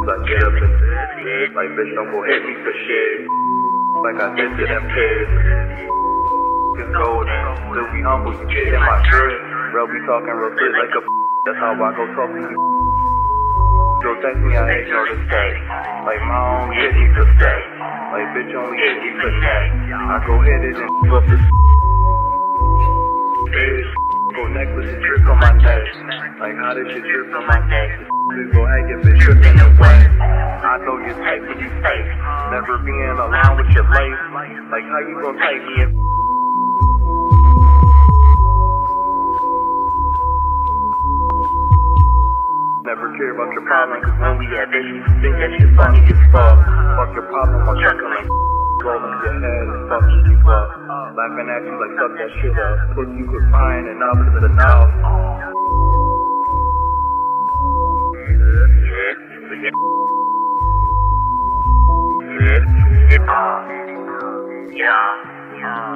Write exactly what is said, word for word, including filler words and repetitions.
I get up and shit. Like, bitch, don't go hit me for shit. Like I did to them kids. It's golden. Still be humble, you get in my shirt. Bro, be talking real shit like a that's how I go talk to you. Yo, text me, I ain't know to say. Like, my own shit needs to stay. Like, bitch, only hit me for that. I go hit it and flip this. Bitch, go necklace and trip on my neck. Like, how did you trip on my neck? Please go hang your bitch tripping away. I know you're tight when you fake. Never being alone with your life. Like, how you gon' take me in? Never care about your problem, cause when we at this, you think that shit funny as fuck. Fuck your problem, I'm chucking like rolling your head and fucking you up. Laughing at you like suck that shit up. Put you with fine and up to the mouth. Yeah, yeah, yeah.